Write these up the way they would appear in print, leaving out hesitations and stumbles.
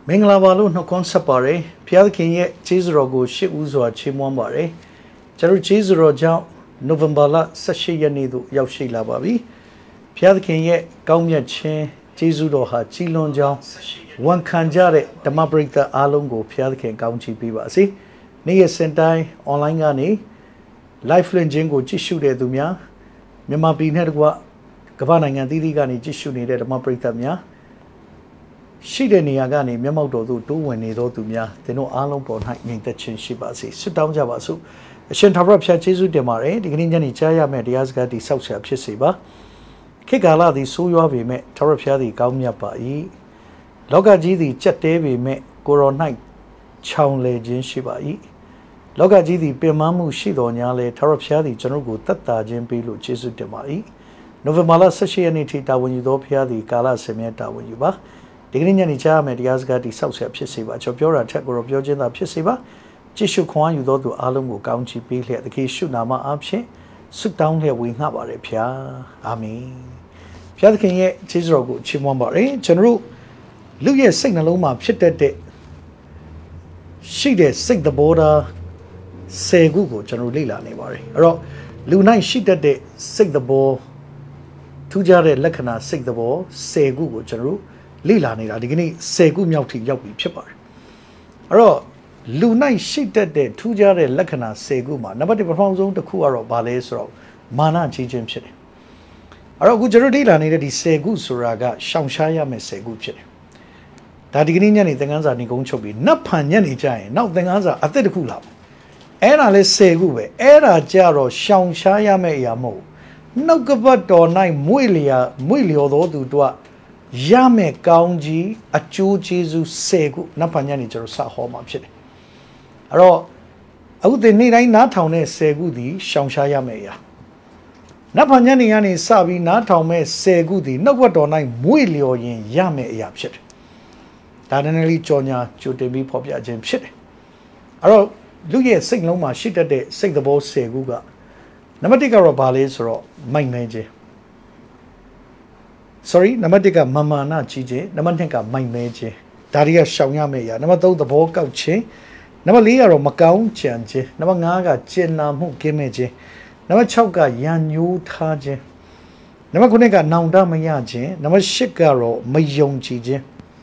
Minglavalo no consapare, Piakin Chisrogo, she uzwa chimwambare, Jeru Chisro Novembala, Sashi Yanidu, Yashi Lababi, Piakin Gaumia Che, Chizudoha, Chilonja, one Kanjare, Damabrita Alongo, Piakin Gaunchi Bibasi, Nia Sentai, Online Gani, Lifeline Jingo, Jishu de Dumia, Mima Binedwa, Gavana and Didigani, Jishu needed Damabrita Mia. She didn't Yagani, Yamato do when they do to Mia, they know Alon Bon High the Chin Shibasi, sit down Javasu, a Shentarab Chachizu de Mare, the Grinjani Chaya Mediasga di South Chisiba, Kigala di Suyavi met Tarapia di Gaumia Pai, Logaji di Chatevi met Goro Night, Chown Legend Shibai, Logaji di Pimamu Shidonyale, Tarapia di General Tata Jempilu Chisu de Mai, Novemala Sashianity when you do Pia di Kala Semeta when you ba. Digninya Nicha Mediasga di South Pisiva, Chopura, Chakor of Yojin Pisiva, Jishu Kwan, you do to Alum, County Pili at the Kishu Nama Abshe, sit down here we have a Pia, Ami. Piakin Chisrogo, Chimwambare, General Luya Signaluma, Chitete. She did sing the border, say Google, General Lila Nevari. Or Lunai she did sing the ball, Tujare Lekana, sing the ball, say Google, General. Lila ni la digini segu myauti yawi phit pare aro lu nai shi tat de thu ja de lakhana segu ma number 1 phaung song takhu aro ba le so ro mana ji chin phit de aro ku jaro lila ni de di segu sura ga shaung sha ya me segu phit de da digini nyani tengan sa ni gong chuk bi nat phan nyani ja yin naw tengan sa a thit takhu la ai da le segu be ai da ja ro shaung sha ya me ya mo naw ka bat tor nai mwe lyo do tu twa Yame Gaunji, a Chu Jesu Segu, Napanyani Jerusa Homa Pit. Aro, I would need I not town Segudi, Shangsha Mea. Napanyani Yani Sabi, not town me Segudi, no what on I Muilio in Yame Yapshit. Tadanelli Jonia, Judebi Popia Jim Shit. Aro, Luye signal my shit at the sing the boat Seguga. Namatica Robales or my major. Sorry, Namatika Mama na Chije, Namatika my major. Daria Shawya Mea, Namato the Boka Che, Namalia or Macau Chanche, Namanga Chena Mu Kimeje, Namachauka Yan Yu Taje, Namakunega Nanda Mayaje, Namashikaro Mayong Chije,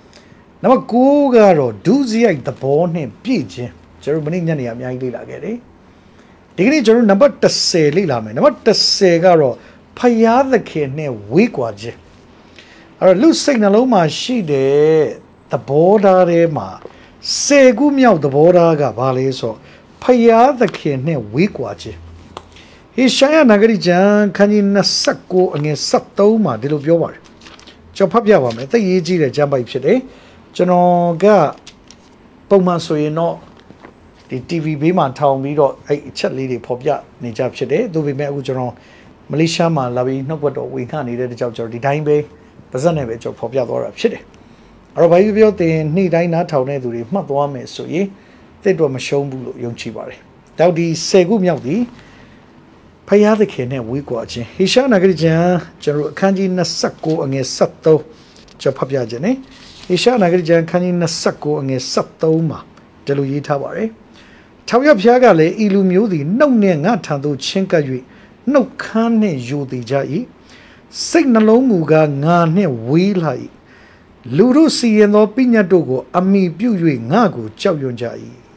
Namakugaro, Duzia the Bone, Pije, Germany Yami Lagere. Dignity Journal number to say Lilame, number to say Garo, Paya the Kene, Weekwaje. Or loose signal ma she de the border ma segu meow the border gavale so paya the kine weak watch. He shaya nagari jan canin sacco against sato ma de lobior. Chopapia me the easy the jamba pide. Janoga Poma so you know the TV Bima town we got a chatly the popia nijab chide, do we met with Malaysia ma lavi no what we can't need the job the time bay. Bazanebe job for Yadora Chide. Arabayo de Nidina town to the Matwame so ye, they do a shombu yonchibari. Thou the Segu Miaudi Paya the Kene week watching. He shall Nagrijan, General Kanji Nasako against Sato Japapia Jene. He shall Nagrijan Kanji Nasako against Sato Ma, Deluyi Taware. Tawya Piagale Ilumudi, no near Natando Chinkaju, no cane Yudi Jai. Signal Muga Nane Wheelai Lurusi and Opina Dogo, Ami Buy Nago, Chowyonjai.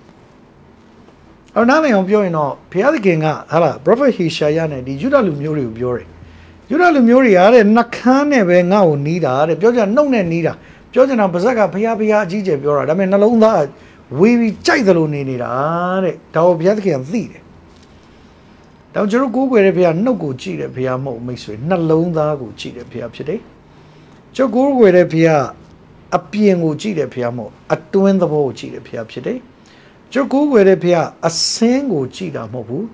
Our name of Yoino, Piaginga, Hala, Brother Hishayane, the Judah Lumuri Buri. Judah Lumuri are Nakane Vengao Nida, the Georgia Nona Nida, Georgia Bazaga, Piabia, Gija Bura, I mean, alone that we Chaidalo Nida, Tau Piaki and Thede. Now, Jero go where we are no good cheat a piamo mixed with not alone that go cheat a piap today. Joe go where we are a piano cheat a piamo, a two in the ball cheat a piap today. Joe go where we are a single cheat a mobu,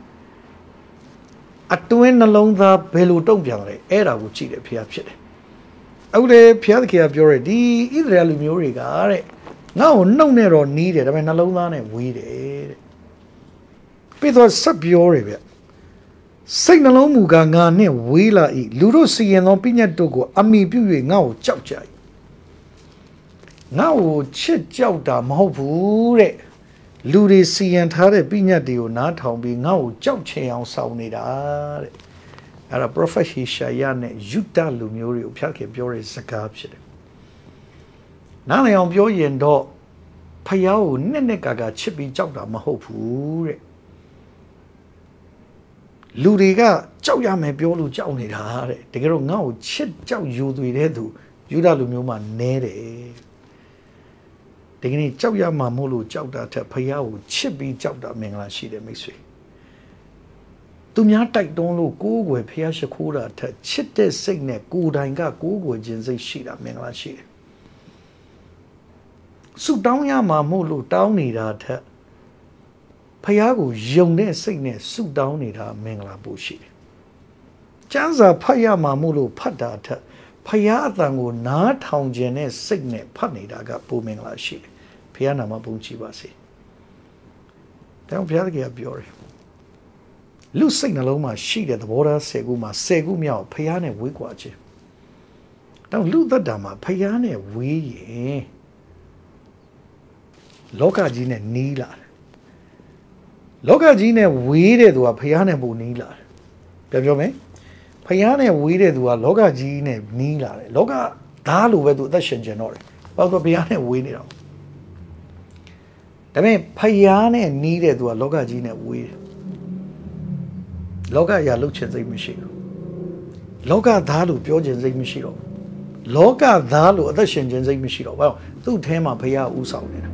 a two in alone the peluton era would cheat a piap today. Out there, Piaki of your either alumuriga. Now, no narrow needed, I mean, alone and weeded. Because sub your Signal Muga Nane Wheela E. Lurusi and Opina Dogo, Ami Bui Ngao Chowchai. ngao chit chao da mo bu de lu de siyan tha de pinyat de ko na thong pi ngao chao chin aung saung nida de ara prophet Ishaya ne Yuda lu myo ri ko phya khe pyo de saka phit de na lai aung pyo yin do phaya ko net ka chit pi chao da ma hot bu deလူတွေကကြောက်ရမယ်ပြောလို့ကြောက်နေတာတဲ့တကယ်တော့ငါ့ကိုချစ်ကြောက်ယူသွေတဲ့သူယူဒလူမျိုးမှနဲတယ်တကယ်ကြောက်ရမှာမို့လို့ကြောက်တာထက်ဖယားကိုချစ်ပြီးကြောက်တာမင်္ဂလာရှိတယ်မိတ်ဆွေသူများတိုက်တွန်းလို့ကိုးကွယ်ဖယားရှိခိုးတာထက်ချစ်တဲ့စိတ်နဲ့ကိုယ်တိုင်ကကိုးကွယ်ခြင်းစိတ်ရှိတာမင်္ဂလာရှိတယ်ဆုတောင်းရမှာမို့လို့တောင်းနေတာထက်ဖယားကိုယုံတဲ့စိတ်နဲ့ဆုတောင်းနေတာမင်္ဂလာပို့ရှိတယ်။ကျမ်းစာဖတ်ရမှာမို့လို့ဖတ်တာထက်ဖယားအတန်ကိုနားထောင်ခြင်းနဲ့စိတ်နဲ့ဖတ်နေတာကပိုမင်္ဂလာရှိတယ်။ဖယားနာမပုံကြည်ပါစေ။ဒါကြောင့်ဘုရားသခင်ကပြောတယ်။လူစိတ်နှလုံးမှာရှိတဲ့သဘောထား10ခုမှာ10ခုမြောက်ဖယားနဲ့ဝေးကွာခြင်း။ဒါကြောင့်လူသက်တာမှာဖယားနဲ့ဝေးရင်လောကကြီးနဲ့နီးလာလောကကြီးနဲ့ဝေးတဲ့သူကဖယားနဲ့ပိုနီးလာတယ်ပြောမယ်ဖယားနဲ့ဝေးတဲ့သူကလောကကြီးနဲ့နီးလာတယ်လောကသားလိုပဲသူအသက်ရှင်ကျင်တော့တယ်ဘာလို့ဖယားနဲ့ဝေးနေတာဒါပေမဲ့ဖယားနဲ့နီးတဲ့သူကလောကကြီးနဲ့ဝေးတယ်လောကအရာလှုပ်ချင်စိတ်မရှိဘူးလောကသားလိုပြောချင်စိတ်မရှိတော့လောကသားလိုအသက်ရှင်ခြင်းစိတ်မရှိတော့ဘာလို့သူ့ထဲမှာဖယားဥဆောင်နေတာ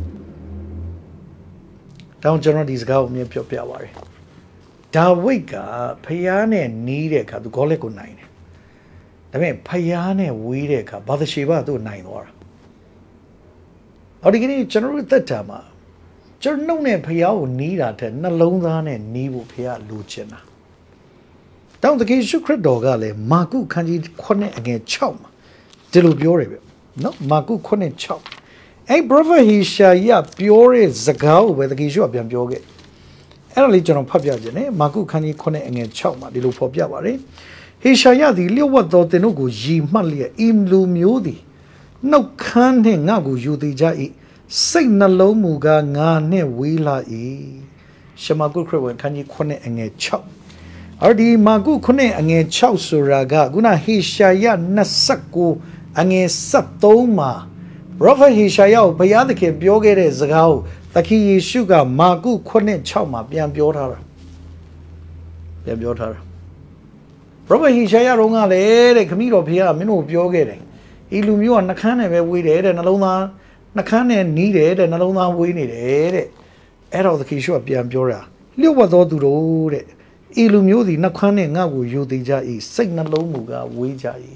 တောင်းကျွန်တော်ဒီစကားကိုမြင်ပြောပြပါရယ်ဒါဝိတ်ကဖယားနဲ့နီးတဲ့အခါသူဂေါလက်ကိုနိုင်တယ်ဒါပေမဲ့ဖယားနဲ့ဝေးတဲ့အခါဘာသရှိဘသူ့နိုင်သွားတာအော်ဒီကနေ့ကျွန်တော်တို့သက်တာမှာကျွန်တော်နဲ့ဖယားကိုနီးတာတဲ့နှလုံးသားနဲ့နီးဖို့ဖယားလိုချင်တာတောင်းတကယ်ရှုခရစ်တော်ကလည်းမာကုခန်းကြီး9အငယ်6မှာဒီလိုပြောတယ်ဗျနော်မာကု9:6အဲ့ prophet Ishaya ပြောတဲ့စကားကိုပဲတကယ်ရှိပြန်ပြောခဲ့အဲ့ဒါလေးကျွန်တော်ဖတ်ပြခြင်းနဲ့မာကုခန်းကြီး9အငယ်6မှာဒီလိုဖော်ပြပါတယ်ဟေရှာယသည်လျှို့ဝှက်သောသင်တို့ကိုယီမှတ်လျက်ဤလူမျိုးသည်နှုတ်ခမ်းနှင့်ငါ့ကိုယူသည်ကြ၏စိတ်နှလုံးမူကားငါနှင့်ဝေးလာ၏ရှမာကုခရစ်ဝင်ခန်းကြီး9အငယ်6အော်ဒီမာကု9အငယ်6ဆိုတာကခုနဟေရှာယ29အငယ်73မှာProphet Ishaya ကိုဘုရားသခင်ပြောခဲ့တဲ့စကားကိုသခင်ယေရှုကမာကု9:6မှာပြန်ပြောထားတာပြန်ပြောထားတာ Prophet Ishaya တော့ကလည်းတဲ့ခမည်းတော်ဘုရားမင်းတို့ပြောခဲ့တယ်ဤလူမျိုးကနှခမ်းနဲ့ပဲဝေးတယ်တဲ့နှလုံးသားနှခမ်းနဲ့နီးတယ်တဲ့နှလုံးသားဝေးနေတယ်တဲ့အဲ့တော့သခင်ယေရှုကပြန်ပြောတာလျှို့ဝှက်သောသူတို့တဲ့ဤလူမျိုးသည်နှခမ်းနဲ့ငါ့ကိုယူသေးကြ၏စိတ်နှလုံးမူကားဝေးကြ၏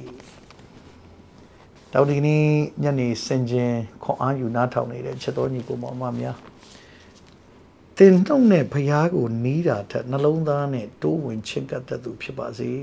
တောက်ဒီနေ့ညနေစင်ကျင်ခွန်အားယူနားထောင်နေတဲ့ချက်တော်ညီကိုမောင်မများတင်နှုတ်နဲ့ဖျားကိုနီးတာထက်နှလုံးသားနဲ့တိုးဝင်ချင့်ကပ်တတ်သူဖြစ်ပါစေ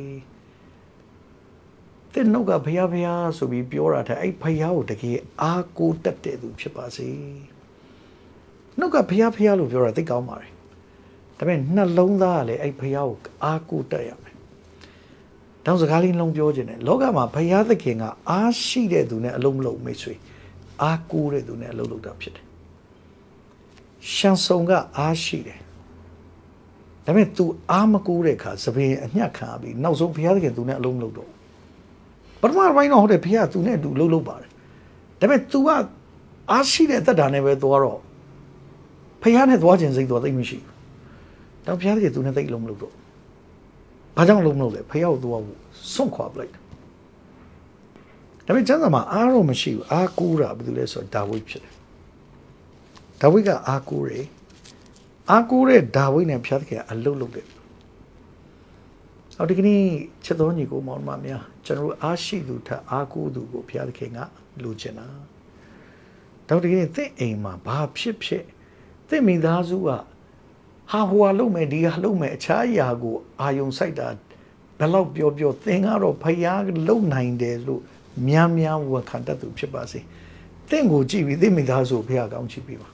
တင်နှုတ်ကဖျားဆိုပြီးပြောတာထက်အဲ့ဖျားကိုတကယ်အားကိုးတတ်တဲ့သူဖြစ်ပါစေနှုတ်ကဖျားလို့ပြောတာသိကောင်းပါတယ်ဒါပေမဲ့နှလုံးသားကလည်းအဲ့ဖျားကိုအားကိုးတတ်ရမယ်တောင်းစကားလေးလုံးပြောခြင်းနဲ့လောကမှာဘုရားသခင်ကအားရှိတဲ့သူနဲ့အလုံးမလုံးမိတ်ဆွေအားကိုးတဲ့သူနဲ့အလုံးလုံးတာဖြစ်တယ်။ရှန်ဆုံကအားရှိတယ်။ဒါပေမဲ့ तू အားမကိုးတဲ့အခါသပင်အညှက်ခံပြီးနောက်ဆုံးဘုရားသခင်သူနဲ့အလုံးမလုံးတော့ပထမပိုင်းတော့ဟုတ်တယ်ဘုရားသူနဲ့အတူလုံးလုံးပါတယ်။ဒါပေမဲ့ तू ကအားရှိတဲ့သက်တာနဲ့ပဲသွားတော့ဘုရားနဲ့သွားခြင်းစိတ်တော့သိမရှိဘူး။တော့ဘုရားသခင်သူနဲ့သိအလုံးမလုံးတော့ဘာကြောင့်လုံးမလို့လဲဖယားကိုသွားဖို့စွန့်ခွာပလိုက်ဒါပေမဲ့ကျမ်းစာမှာအားတော့မရှိဘူးအားကိုးတာဘာလို့လဲဆိုတော့ဒါဝိဒ်ဖြစ်တယ်ဒါဝိဒ်ကအားကိုးတယ်အားကိုးတဲ့ဒါဝိဒ်နဲ့ဖျားသခင်အလုတ်လုပ်တယ်အော်ဒီကနေ့ချက်တော်ညီကိုမောင်မများကျွန်တော်အားရှိသူထက်အားကိုးသူကိုဖျားသခင်ကလိုချင်တာတော့ဒီကနေ့သင်အိမ်မှာဘာဖြစ်သင်မိသားစုကဟာဟိုဟာလုံးမယ်ဒီဟာလုံးမယ်အခြားအရာကိုအာယုံဆိုင်တာဘယ်လောက်ပြောသင်ကတော့ဖယားလုံနိုင်တယ်လို့များဝန်ခံတတ်သူဖြစ်ပါစေသင်ကိုကြည့်ပြီးသင်မိသားစုဖယားကောင်းချီးပေးပါ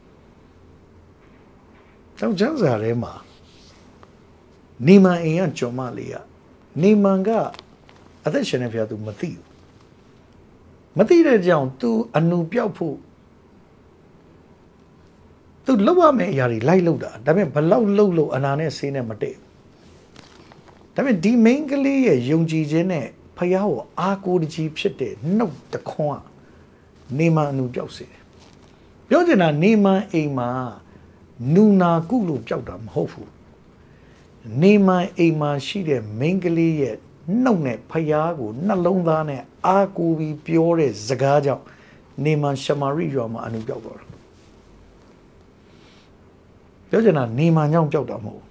တောင်ကျမ်းစာထဲမှာနေမန်အိမ်ကကျော်မလေးကနေမန်ကအသက်ရှင်နေဖယားသူမသိဘူးမသိတဲ့ကြောင့် तू အနုပြောက်ဖို့ तू လောက်ရမယ့်အရာတွေလိုက်လောက်တာဒါပေမဲ့ဘလောက်လောက်အနာနဲ့ဆေးနဲ့မတည့်ဒါပေမဲ့ဒီ main ကလေးရဲ့ယုံကြည်ခြင်းနဲ့ဖယားကိုအားကိုးတကြီးဖြစ်တဲ့နှုတ်တခွန်းကနေမအနုပြောက်စေတယ်ပြောချင်တာနေမအိမ်မှာနူနာကုလို့ပြောက်တာမဟုတ်ဘူးနေမအိမ်မှာရှိတဲ့ main ကလေးရဲ့နှုတ်နဲ့ဖယားကိုနှလုံးသားနဲ့အားကိုးပြီးပြောတဲ့စကားကြောင့်နေမရှမာရိရွာမှာအနုပြောက်သွားတာပြောချင်တာနေမညောင်းပြောက်တာမဟုတ်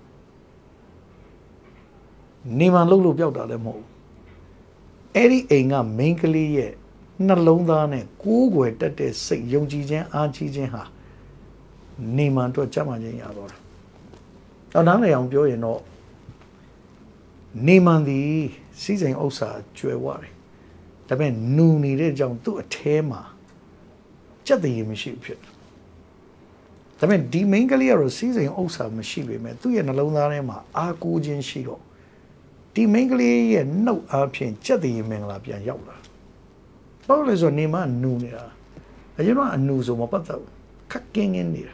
နေမလှုပ်လို့ပြောက်တာလည်းမဟုတ်အဲ့ဒီအိမ်က main ကလေးရဲ့နှလုံးသားနဲ့ကိုးကွယ်တတ်တဲ့စိတ်ယုံကြည်ခြင်းအားကြီးခြင်းဟာနေမအတွက်ကြမ်းမှခြင်းရတော့တာတော့နားလည်အောင်ပြောရင်တော့နေမန်သည်စီးစိမ်ဥစ္စာကျွယ်ဝတယ်ဒါပေမဲ့နူနေတဲ့ကြောင့်သူ့အထဲမှာကြက်တည်မရှိဘူးဖြစ်တယ်ဒါပေမဲ့ဒီ main ကလေးကတော့စီးစိမ်ဥစ္စာမရှိပေမဲ့သူ့ရဲ့နှလုံးသားထဲမှာအားကိုးခြင်းရှိတော့ဒီ main ကလေးရဲ့နှုတ်အားဖြင့်ကြက်တည်မင်္ဂလာပြန်ရောက်လာဘာလို့လဲဆိုတော့နေမနူနေတာအရင်ကအနူဆိုမပတ်သက်ဘူးခက်ကင်းနေတာ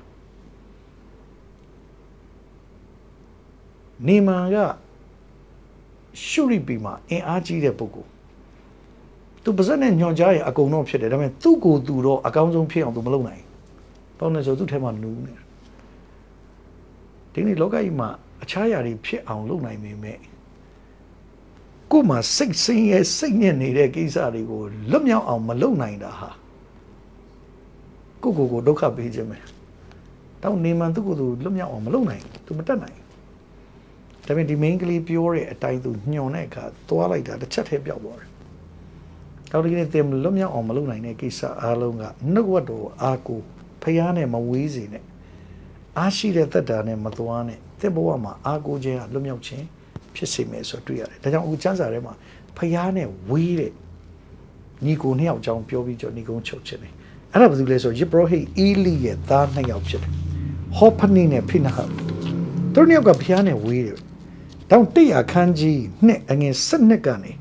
နေမန်ကရှုရိပီမှာအင်အားကြီးတဲ့ပုဂ္ဂိုလ်သူပါဇက်နဲ့ညွန်ကြားရအကုန်တော့ဖြစ်တယ်ဒါပေမဲ့သူ့ကိုယ်သူတော့အကောင်းဆုံးဖြစ်အောင်သူမလုပ်နိုင်ဘာလို့လဲဆိုသူ့ထဲမှာနူးနေတာဒီနေ့လောကကြီးမှာအခြားຢာတွေဖြစ်အောင်လုပ်နိုင်ပေမဲ့ကိုယ်မှာစိတ်ဆင်းရဲစိတ်ညစ်နေတဲ့ကိစ္စတွေကိုလွတ်မြောက်အောင်မလုပ်နိုင်တာဟာကိုဒုက္ခပေးခြင်းပဲတောင်းနေမှန်သူ့ကိုယ်သူလွတ်မြောက်အောင်မလုပ်နိုင်သူမတတ်နိုင်ဒါပေမဲ့ဒီ main ကလေးပြောတဲ့အတိုင်းသူညွန်တဲ့အခါသွားလိုက်တာတစ်ချက်တည်းပြောက်သွားတယ်တောင်းဒီနေ့တင်လွတ်မြောက်အောင်မလုပ်နိုင်တဲ့ကိစ္စအားလုံးကနှုတ်ဝတ်တော်အာကိုဖျားနဲ့မဝေးစေနဲ့အားရှိတဲ့သက်တာနဲ့မသွားနဲ့တဲ့ဘဝမှာအာကိုခြင်းကလွတ်မြောက်ခြင်းဖြစ်စေမယ်ဆိုတွေ့ရတယ်ဒါကြောင့်အခုကျမ်းစာထဲမှာဖျားနဲ့ဝေးတဲ့ညီကိုနှစ်ယောက်အကြောင်းပြောပြီးကြောညီကုန်းချုပ်ခြင်းတယ်အဲ့ဒါဘာလို့လဲဆိုယေဘရဟိအီလိရဲ့သားနှစ်ယောက်ဖြစ်တယ်ဟောဖနိနဲ့ဖိနဟတ်သူတို့နှစ်ယောက်ကဖျားနဲ့ဝေးတယ်တောင်းတိအခန်းကြီးနှစ်အငယ်7ကနေ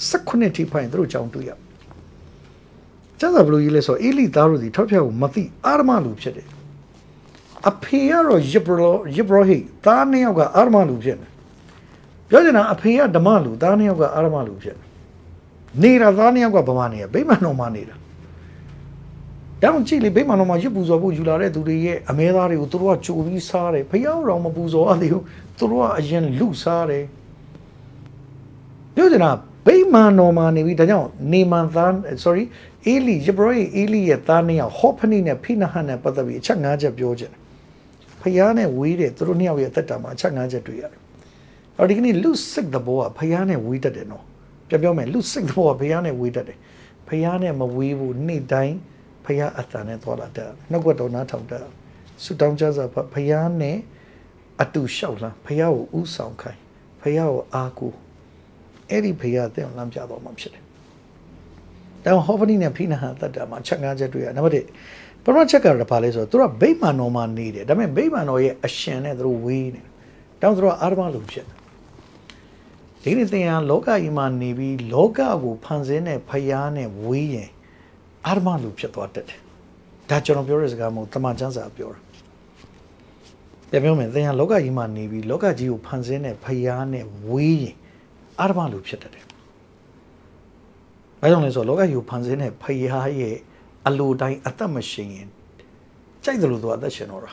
18ထိဖိုင်သူတို့အကြောင်းတွေ့ရကျမ်းစာဘလို့ရေးလဲဆိုအေလိသားတို့ဒီထောက်ဖြောက်ကိုမသိအာရမလူဖြစ်တယ်အဖေကတော့ယေဘရဟိသားနှစ်ယောက်ကအာရမလူဖြစ်တယ်ပြောချင်တာအဖေကဓမ္မလူသားနှစ်ယောက်ကအာရမလူဖြစ်တယ်နေတာသားနှစ်ယောက်ကဗမာနေရဗိမာန်တော်မှာနေတာတောင်းကြည့်လေဗိမာန်တော်မှာရစ်ပူဇော်ဖို့ယူလာတဲ့သူတွေရဲ့အမဲသားတွေကိုသူတို့ကကြိုပြီးစားတယ်ဖျားတော်မပူဇော်ရသေးဘူးသူတို့ကအရင်လူစားတယ်ပြောချင်တာဗိမာန်တော်မှာနေပြီးဒါကြောင့်နေမန်သား sorry အေလိယေဘရဟိအေလိရဲ့သားနှစ်ယောက်ဟောဖနိနဲ့ဖိနဟတ်နဲ့ပတ်သက်ပြီးအချက်5ချက်ပြောချင်တယ်ဖျားနဲ့ဝေးတယ်သူတို့နှစ်ယောက်ရဲ့အသက်တာမှာအချက်5ချက်တွေ့ရတယ်အော်ဒီကနေ့လူစိတ်သဘောကဖျားနဲ့ဝေးတတ်တယ်နော်ပြောမယ်လူစိတ်သဘောကဖျားနဲ့ဝေးတတ်တယ်ဖျားနဲ့မဝေးဘူးနေ့တိုင်းဖျားအတန်နဲ့သွားလာတတ်နှုတ်ကတော်နားထောင်တတ်ဆုတောင်းကြစားဖျားနဲ့အတူလျှောက်လမ်းဖျားကိုဥဆောင်ခိုင်းဖျားကိုအားကိုးအဲ့ဒီဖျားတဲ့လမ်းပြတော်မှာဖြစ်တယ်။တောင်ဟောဖနီနဲ့ဖိနဟတ်တတ်တာမှာချက်5ချက်တွေ့ရနံပါတ်1ပရမချက်ကတော့ဘာလဲဆိုတော့သူကဗိမာန်တော်မှာနေတယ်ဒါပေမဲ့ဗိမာန်တော်ရဲ့အရှင်နဲ့သူတို့ဝေးနေတယ်တောင်သူတို့အာရမလူဖြစ်တယ်ဒီနေ့သင်ဟာလောကကြီးမှာနေပြီးလောကကိုဖန်ဆင်းတဲ့ဖျားနဲ့ဝေးရင်အာရမလူဖြစ်သွားတတ်တယ်ဒါကျွန်တော်ပြောတဲ့စကားမဟုတ်တမန်ကျမ်းစာပြောတာပြောမယ်သင်ဟာလောကကြီးမှာနေပြီးလောကကြီးကိုဖန်ဆင်းတဲ့ဖျားနဲ့ဝေးရင်အာရမလူဖြစ်တတ်တယ်ဘာကြောင့်လဲဆိုတော့လောကကြီးကိုဖန်ဆင်းတဲ့ဖျားရဲ့အလိုတိုင်းအသက်မရှင်ရင်ကြိုက်တယ်လို့သူအသက်ရှင်တော့တာ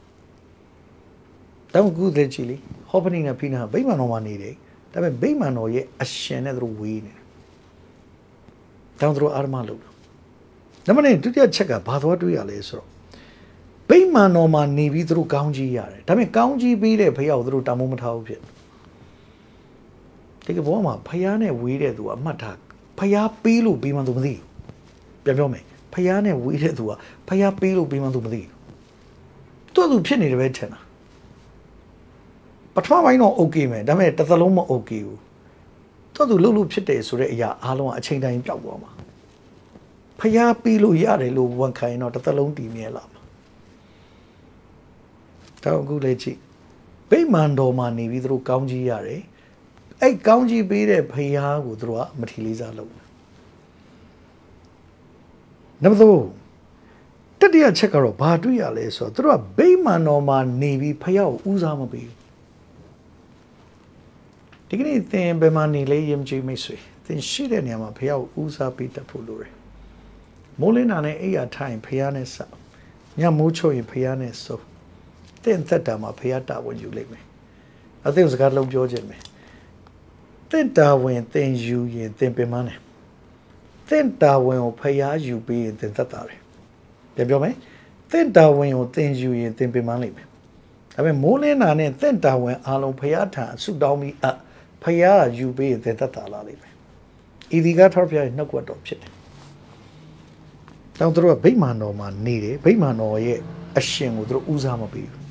တောင်ကူတဲ့ချီလီဟောပနိနဲ့ဖိနာဗိမာန်တော်မှာနေတယ်ဒါပေမဲ့ဗိမာန်တော်ရဲ့အရှင်နဲ့သူတို့ဝေးနေတယ်တောင်သူတို့အာရမလူနံပါတ်1ဒုတိယချက်ကဘာသွားတွေ့ရလဲဆိုတော့ဗိမာန်တော်မှာနေပြီးသူတို့ကောင်းကြီးရတယ်ဒါပေမဲ့ကောင်းကြီးပေးတဲ့ဖျားကိုသူတို့တမိုးမထားဘူးဖြစ်ဒီကဘောမှာဖျားနဲ့ဝေးတဲ့သူကအမှတ်ထားဖျားပေးလို့ပေးမှသူမသိပြောမယ်ဖျားနဲ့ဝေးတဲ့သူကဖျားပေးလို့ပေးမှသူမသိသူဖြစ်နေတယ်ပဲထင်တာပထမပိုင်းတော့ okay မယ်ဒါပေမဲ့တစ်သလုံးမ okay ဘူးသူလှုပ်လို့ဖြစ်တယ်ဆိုတဲ့အရာအားလုံးကအချိန်တိုင်းပျောက်သွားမှာဖျားပေးလို့ရတယ်လို့ဝန်ခံရင်တော့တစ်သလုံးတည်မြဲလာမှာတောင်အခုလေးကြည့်ဗိမာန်တော်မှာနေပြီးသူတို့ကောင်းကြီးရတယ်အဲ့ကောင်းကြီးပေးတဲ့ဖျားကိုသူတို့ကမထီလေးစားလုပ် Number 2 တတိယချက်ကတော့ဘာတွေ့ရလဲဆိုတော့သူတို့ကဗိမာန်တော်မှာနေပြီးဖယားကိုဦးစားမပေးဒီကနေ့သင်ဘယ်မှာနေလဲယဉ်ကျေးမိတ်ဆွေသင်ရှိတဲ့နေရာမှာဖယားကိုဦးစားပေးတတ်ဖို့လိုတယ်မိုးလင်းတာနဲ့အိယာထိုင်ဖယားနဲ့စညမိုးချုပ်ရင်ဖယားနဲ့စုပ်သင်သက်တာမှာဖယားတာဝန်ယူလိမ့်မယ်အသင်စကားလုံးပြောခြင်းပဲသင်တာဝန်သင်ယူရင်သင်ပင်မနဲ့သင်တာဝန်ကိုဖယားယူပြီးရင်သင်သက်တာတယ်ပြန်ပြောမယ်သင်တာဝန်ကိုသင်ယူရင်သင်ပင်မလိမ့်မယ်ဒါပေမဲ့မိုးလင်းတာနဲ့သင်တာဝန်အားလုံးဖယားထံဆုတောင်းပြီးဖယားယူပြီးရင်သင်သက်တာလာလိမ့်မယ်ဤဒီကထောက်ဖယားရဲ့နှုတ်ကပတ်တော်ဖြစ်တယ်တောင်သူတို့ကဗိမာန်တော်မှာနေတယ်ဗိမာန်တော်ရဲ့အရှင်ကိုသူတို့ဦးစားမပေးဘူး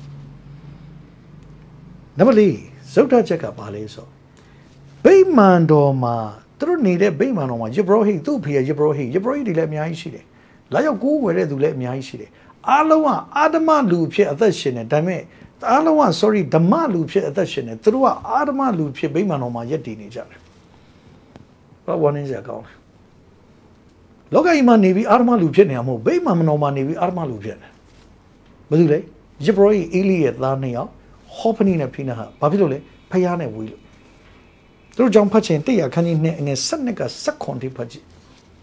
နံပါတ် 4ဇုတ်တချက်ကဘာလဲဆိုဗိမာန်တော်မှာသူတို့နေတဲ့ဗိမာန်တော်မှာယေဘရဟိသူ့ဖေယေဘရဟိတွေလည်းအများကြီးရှိတယ်လာရောက်ကိုးကွယ်တဲ့သူလည်းအများကြီးရှိတယ်အားလုံးကအာဓမလူဖြစ်အသက်ရှင်နေဒါပေမဲ့အားလုံးက ဓမ္မလူဖြစ်အသက်ရှင်နေသူတို့ကအာဓမလူဖြစ်ဗိမာန်တော်မှာယက်တည်နေကြတယ်ဘာဝန်းနေကြကောင်းလဲလောကကြီးမှာနေပြီးအာဓမလူဖြစ်နေမှာမဟုတ်ဗိမာန်တော်မှာနေပြီးအာဓမလူဖြစ်နေဘယ်သူလဲယေဘရဟိအေလိရဲ့သားနှစ်ယောက်ဟောဖနီနဲ့ဖိနဟဘာဖြစ်လို့လဲဖယားနဲ့ဝေးလို့သူတို့ကြောင့်ဖတ်ချင်100 ခန်းကြီးနဲ့ငယ်7က7ထိဖတ်ကြည့်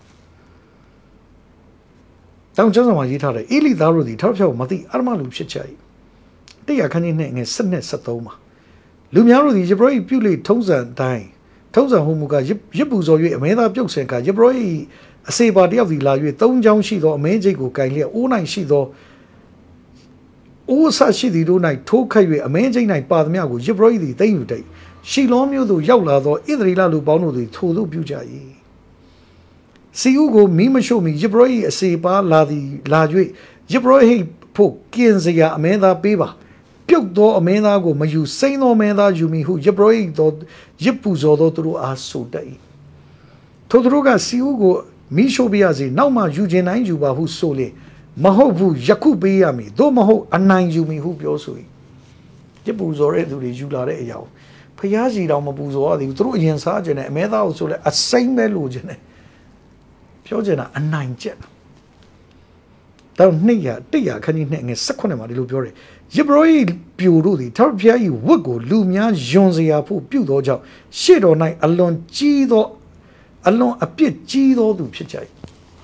တောင်ကျမ်းစာမှာရေးထားတယ်အေလိသားတို့သည်ထောက်ဖြောက်မသိအာဓမလူဖြစ်ကြ၏100 ခန်းကြီးနဲ့ငယ်7နဲ့73မှာလူများတို့သည်ယေဘရဟိပြုလေထုံးစံတိုင်းထုံးစံဟိုမူကရစ်ပူဇော်၍အမဲသားပြုတ်ဆင်ကယေဘရဟိအစေပါတယောက်စီလာ၍3ချောင်းရှိသောအမဲချိတ်ကိုကင်လျက်အိုးနိုင်ရှိသောအိုးဆရှိသည်တို့၌ထိုးခတ်၍အမဲချိတ်၌ပါသမျှကိုယေဘရဟိသည်သိမ့်ယူတတ်ရှီလောမျိုးသို့ရောက်လာသောဣသရေလလူပေါင်းတို့သည်ထိုသို့ပြုကြ၏စီဥကိုမိမရှို့မီယေဘရဟိအစေပါလာ၍ယေဘရဟိဖို့ကင်စရာအမဲသားပေးပါပြုတ်သောအမဲသားကိုမယူစိမ့်သောအမဲသားယူမီဟုယေဘရဟိသောရစ်ပူဇော်သောသူတို့အားဆိုတတ်၏ထိုသူတို့ကစီဥကိုမိရှို့ပြရစီနောက်မှယူခြင်းတိုင်းယူပါဟုဆိုလေမဟုတ်ဘူးယခုပေးရမည်သို့မဟုတ်အနိုင်ယူမည်ဟုပြောဆို၏ရစ်ပူဇော်တဲ့သူတွေယူလာတဲ့အရာဖျားစီတော်မပူဇော်ရသည်သူတို့အရင်စားခြင်းနဲ့အမဲသားကိုဆိုလဲအစိမ့်ပဲလိုခြင်းနဲ့ပြောချင်တာအနိုင်ကျက်တော့100 ခန်းကြီးနဲ့ငယ်18မှာဒီလိုပြောတယ်ယေဘရဟိပြိုတို့သည်ထာဝရဘုရား၏ဝတ်ကိုလူများယွန်စရာဖို့ပြုသောကြောင့်ရှေ့တော်၌အလွန်အပြစ်ကြီးသောသူဖြစ်ကြ၏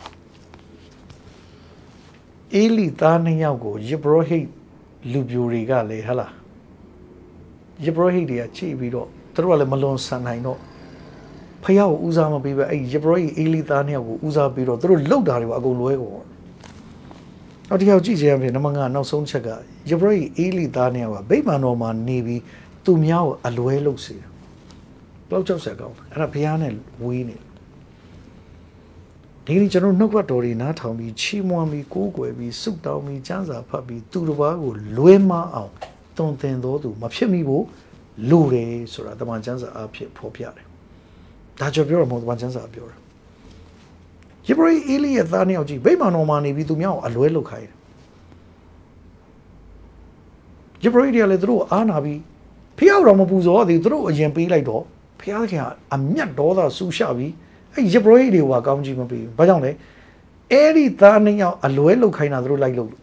အေလိသားနှစ်ယောက်ကိုယေဘရဟိလူပြိုတွေကလည်းဟလားယေဘရဟိတွေကချိပြီးတော့သူတို့ကလည်းမလွန်ဆန်နိုင်တော့ဖယားကိုဦးစားမပေးပဲအဲ့ယေဘရဟိအေလိသားနှစ်ယောက်ကိုဦးစားပေးတော့သူတို့လှုပ်တာတွေကအကုန်လွဲကုန်နောက်တစ်ယောက်ကြည့်ချင်ရင်နံပါတ် 5နောက်ဆုံးချက်ကယေဘရဟိအေလိသားနှစ်ယောက်ကဗိမာန်တော်မှာနေပြီးသူများကိုအလွဲလုပ်စေတယ်ဘလောက်ကြောက်စရာကောင်းအဲ့ဒါဖယားနဲ့ဝေးနေဒီနေ့ကျွန်တော်နှုတ်ကပတ်တော်တွေနားထောင်ပြီးချီးမွမ်းပြီးကိုးကွယ်ပြီးဆုတောင်းပြီးကျမ်းစာဖတ်ပြီးသူတစ်ပါးကိုလွဲမအောင်တုံသင်တော်သူမဖြစ်မိဖို့လိုတယ်ဆိုတာတမန်ကျမ်းစာအဖြစ်ဖော်ပြတယ်ဒါကြောင့်ပြောရမှာတမန်ကျမ်းစာပြောတယ်ယေဘရဟိအေလိရဲ့သားနှစ်ယောက်ကြီးဗိမာန်တော်မှာနေပြီးသူများကိုအလွဲလုပ်ခိုင်းတယ်ယေဘရဟိတွေကလည်းသူတို့အားနာပြီးဖျားတော်မပူဇော်သည်သူတို့အရင်ပေးလိုက်တော့ဖျားခင်ကအမျက်ဒေါသဆူရှပြီးအဲ့ယေဘရဟိတွေကကောင်းကြီးမပေးဘူးဘာကြောင့်လဲအဲ့ဒီသားနှစ်ယောက်အလွဲလုပ်ခိုင်းတာသူတို့လိုက်လို့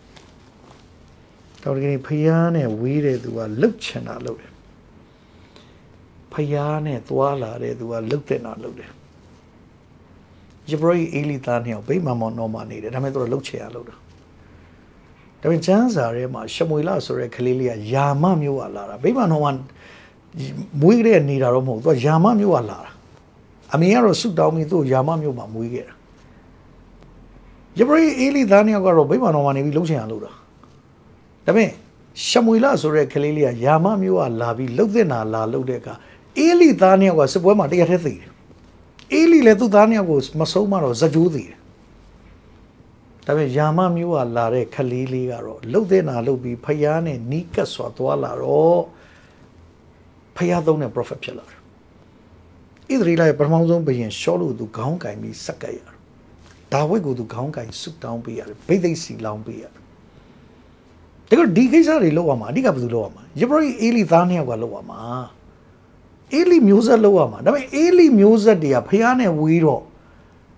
တော်ဒီဖျားနဲ့ဝေးတဲ့သူကလှုပ်ချင်တာလှုပ်တယ်ဖျားနဲ့သွားလာတဲ့သူကလှုပ်တဲ့နာလှုပ်တယ်ယေဘရဟိအေလိသားနှစ်ယောက်ဗိမာန်တော်မှာနေတယ်ဒါပေမဲ့သူတို့လှုပ်ချင်ရလှုပ်တာဒါပေမဲ့ကျမ်းစာထဲမှာရှမွေလဆိုတဲ့ကလေးလေးကယာမမျိုးကလာတာဗိမာန်တော်မှာမွေးတဲ့နေတာတော့မဟုတ်သူကယာမမျိုးကလာတာအမေကတော့ဆုတောင်းပြီးသူ့ယာမမျိုးမှာမွေးခဲ့တာယေဘရဟိအေလိသားနှစ်ယောက်ကတော့ဗိမာန်တော်မှာနေပြီးလှုပ်ချင်ရလှုပ်တာဒါပေမဲ့ရှမွေလဆိုတဲ့ကလေးလေးကယာမမျိုးကလာပြီးလှုပ်တဲ့နာလာလှုပ်တဲ့အခါအေလိသားနှစ်ယောက်ကစစ်ပွဲမှာတရားထဲသိတယ်အေလိလည်းသူ့သားနှစ်ယောက်ကိုမဆုံးမတော့ဇကြိုးသိတယ်ဒါပေမဲ့ယာမမျိုးကလာတဲ့ခလေးလေးကတော့လှုပ်တဲ့နာလှုပ်ပြီးဖယားနဲ့နီးကပ်စွာသွားလာတော့ဖယားသုံးတဲ့ prophet ဖြစ်လာတယ်ဣသရေလရဲ့ပထမဆုံးဘုရင်ရှောလုသူခေါင်းကင်ပြီးစက္ကပ်ရတယ်ဒါဝိဒ်ကိုသူခေါင်းကင်ဆုတောင်းပေးရတယ်ဗိသိက်စီလောင်းပေးရတယ်ဒါကဒီကိစ္စတွေလောက်ရမှာအဓိကဘယ်သူလောက်ရမှာယေဘရဟိအေလိသားနှစ်ယောက်ကလောက်ရမှာအေလိမျိုးဆက်လောက်ရမှာဒါပေမဲ့အေလိမျိုးဆက်တွေကဖယားနဲ့ဝေးတော့ဘ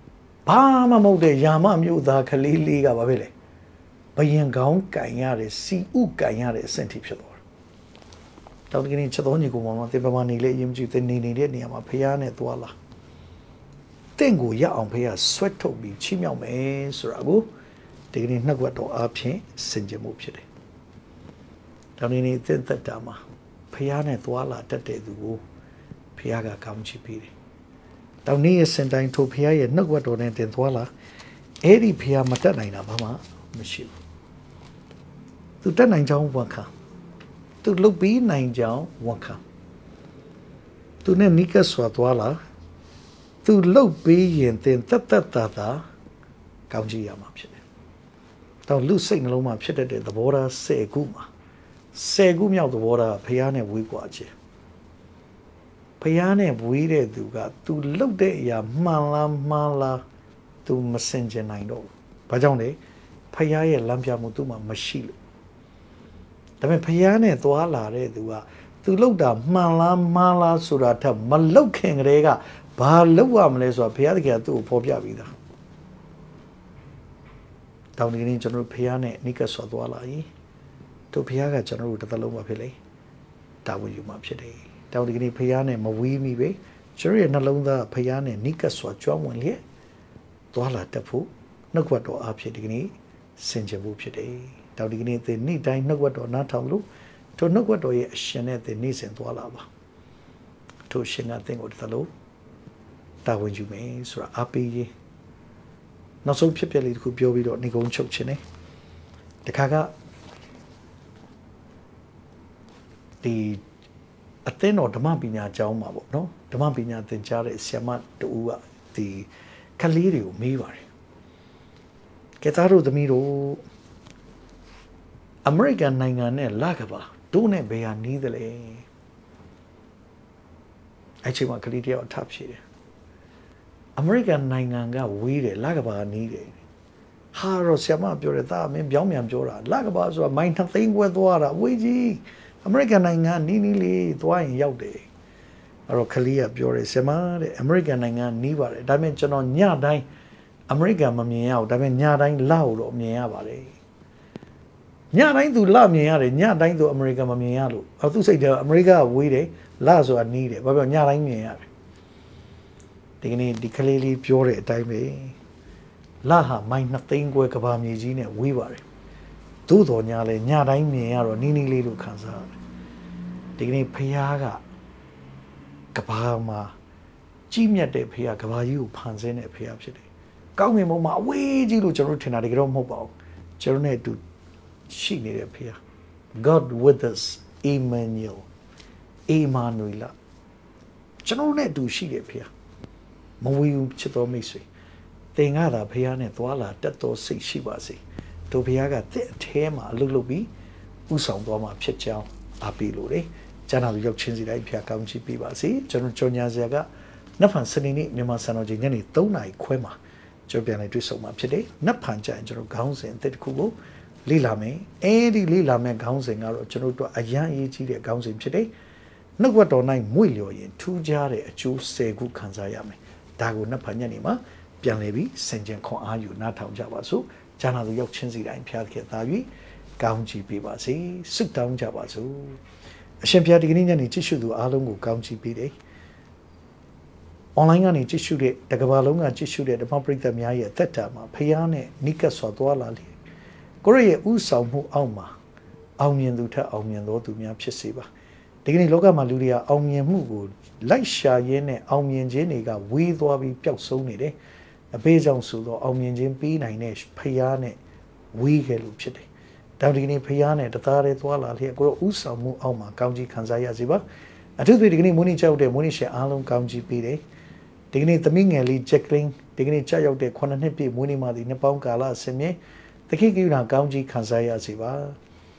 Bama mode Yama Muda Kalili Gabavile. Bayan Gaun Kayare, si U Kayare sentipshador. Talking Chadonico, Mama, Yimji, the Nini, Niama, Piane, Tuala. Tengo ya on pay a sweat to be chimia me, Surago, taking Naguato Api, Senjamupshire. Down in it, the Dama. Piane, Tuala, Tate, the Piaga County Piri. Down near Sendine to Pia, Naguato and Tuala, Eddie Pia Matana, Mama, Monsieur. To 10 John Waka. To look be 9 John Waka. To Nika Swatwala. To look be and then tata Kaunji Yamapshire. Down losing Loma Pshire the water, say Guma. Say Gumia of the water, Piane Wigwache. Piane Wide Duga, to look de ya mala to messenger 9. Pajone, Payaya Lampia Mutuma Mashil. The Piane Tuala Redua, to look down mala surata, maloking rega. Baluam les or Piaga to Popia Vida. Down in General Piane, Nika Sodwala, to Piaga General to the Loma Pele. W Mapshade. Down in Piane, Mawimi Bay, Cherry and Alonda Piane, Nika Swatchom one here. Tuala Tapu, Nogwato Apshadini, Senjabupshade. Down in the need dine Nogwato Natalu, to Nogwato Shenet the Nis and Tualaba. To Shenathing or the low. That when you may, so happy. Not so people who be over Nigon Chokchene. The Kaga the Aten or the Mampina Jauma, no? The Mampina the Jare Siamat the Kalirio Mivari. Ketaru the Miro American Nangane Lagaba, Dune Bea neither. Actually, my Kalidia or Tapshi. American Nanganga weed, Lagaba needed. Haro Siama Pureta, maybe Yomiam Jora, Lagabas or mind nothing with water, Wiji. American Nanga Nini, Dwayne Yaude. Or Kalia Pure Sema, American Nanga Niva, Dimension on Yadai, American Mamia, Dimen Yadai loud or Miavare. Yadai to love me, Yadai to American Mamialu. I have to say the America weed, Lazo are needed, but Yadai me. The clearly pure time. Laha, mind nothing work about me, Gina, we were. Tudo Nyale, Nyadai me or Nini Lilu Kansa. The Piaga Kapama Jimia de Pia Kavayu, Panzene Piapsidi. Gaume Moma, way Jilu Jerutina, the Grom Mobile. Jerone to she need appear. God with us, Emmanuel. Emanuela. Jerone do she appear. Mowi Chito Missy. Thing other Piane Tuala, Tato say she was it. To Piaga, Tema, Lulubi, Usam Doma, Pichao, Apilure, Jana Yok Chinzi, Pia County Pibasi, General Jonia Zaga, Napan Senini, Nimasano Gini, Tonai, Quema, Jobiana Drisoma Pide, Napanja, and General Gowns and Tedkubo, Lilame, Eddie Lilame Gowns and Arrow General to Ayan Eji Gowns in Chide, Nogwatonai Mulio in 2 jare a Jew Segu Kanzayame. Dago Napanyanima, Pianebi, Senjan Kon Ayu, Natao Javasu, Jana the Yok Chinzi and Piaket Tavi, Gaunji Pibasi, Suk down Javasu. Champion tissue to Alungu Gaunji Pide. Online on it tissue, the Gabalunga tissue, the Pamprik the Maya, Tetama, Piane, Nika Swadwala. Korea Usamu Alma, Almian Luta, Almian Lord to Miapchesiba. Digni Loga Maluria, Almian Mugu. Laisha Yene, Almian Jeniga, we Dwabi Piaksonide, a Bezon Sudo, Almian Jimpi, Ninesh, Piane, we Gelupchide. Down Piane, the Tare Twala, here grow Usamu Alma, Kaunji Kanzaya Ziba. I took the Digni Municha de Munisha Alum Kaunji Pide. Digni the Mingeli, Jackling, Digni Chayo de Quananepi, Munima, the Nepal Gala, Seme, the King Yuna Kaunji Kanzaya Ziba.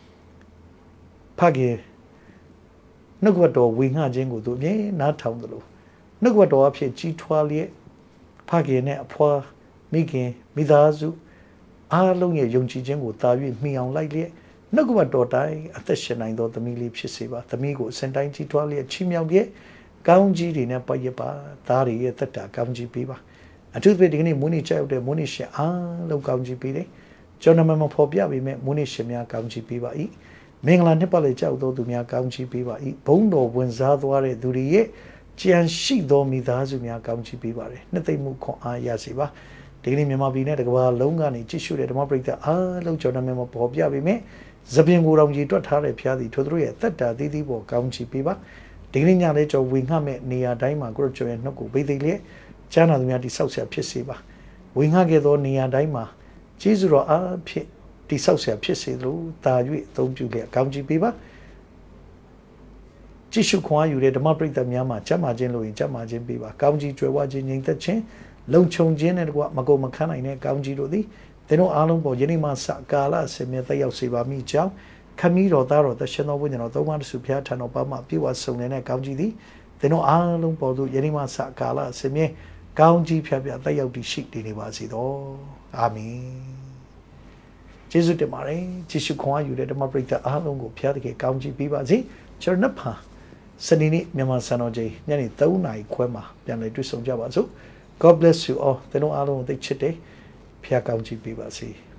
Pagi. Nogwato Winga Jingo do ye, not town the low. Nogwato up here G12, Pagine, Apua, Miki, Midazu, Arlong Yonchi Jingo, Tavi, me on lightly. Nogwato die, at the Shenai do the Mili Pisiva, the Migo, Sentai G12, Chimiao ye, Gaunji, Nepa Yepa, Tari, Tata, Gaunji Piva. အထူးသဖြင့်ဒီကနေ့မွေးနေ့ကြောက်တဲ့မွေးနေ့ရှင်အားလုံးကောင်းချီးပေးတယ်ကျွန်တော်နာမည်မဖော်ပြပေမဲ့မွေးနေ့ရှင်များကောင်းချီးပေးပါ၏မင်္ဂလာနှစ်ပတ်လည်ကြောက်သောသူများကောင်းချီးပေးပါ၏ဘုန်းတော်ဝင်စားသွားတဲ့သူတွေရဲ့ကြံရှိသောမိသားစုများကောင်းချီးပေးပါတယ်နှစ်သိမ့်မှုခွန်အားရစေပါဒီနေ့မြန်မာပြည်နဲ့တကမ္ဘာလုံးကနေကြည့်ရှုတဲ့ဓမ္မပရိသတ်အားလုံးကျွန်တော်နာမည်မဖော်ပြပေမဲ့သပင်ကိုယ်တော်ကြီးတွတ်ထားတဲ့ဖျားသည်ထိုသူတို့ရဲ့သက်တာသီးသီးပေါ်ကောင်းချီးပေးပါဒီနေ့ညလေးကျွန်တော်ဝင်ငှမဲ့နေရာတိုင်းမှာကိုရောကျွန်ရဲ့နှုတ်ကိုဗိသိက်လျက်ကျမ်းနာသူများတိဆောက်ဆရာဖြစ်စေပါဝင်ငှခဲ့သောနေရာတိုင်းမှာကျေးဇူးတော်အားဖြင့်တိဆောက်ဆရာဖြစ်စေလိုတာ၍အသုံးပြုလျက်ကောင်းချီးပေးပါကြည့်ရှုခွန်အားယူတဲ့ဓမ္မပရိသတ်များမှာကျမ်းမာခြင်းလို့ရင်ကျမ်းမာခြင်းပေးပါကောင်းချီးကြွယ်ဝခြင်းငြိမ်သက်ခြင်းလုံခြုံခြင်းနဲ့တကွမကုန်မခန်းနိုင်တဲ့ကောင်းကြီးတို့သည်သင်တို့အားလုံးပေါ်ယနေ့မှစကာလအစဉ်မြဲသက်ရောက်စေပါမိကြောင်းခမည်းတော်သားတော်တရှင်တော်ဝိညာဉ်တော်သုံးပါးတစုဖျားထံတော်ပါမှပြေဝဆုံနေတဲ့ကောင်းကြီးသည်သင်တို့အားလုံးပေါ်သို့ယနေ့မှစကာလအစဉ်မြဲကောင်းကြီးဖျားဖျားသက်ရောက်တည်ရှိတည်နေပါစေသောအာမင်ကျေးဇူးတင်ပါတယ်ကြည့်ရှုခွန်အားယူတဲ့ဓမ္မပရိသတ်အားလုံးကိုဖျားတကယ်ကောင်းကြီးပေးပါစေကျွန်တော်နှစ်ဖာစနေနေ့မြန်မာစံတော်ချိန်ညနေ3 နာရီခွဲမှာပြန်လည်တွေ့ဆုံကြပါစို့God bless you all သင်တို့အားလုံးကိုသိချစ်တယ်ဖျားကောင်းချီးပေးပါစေ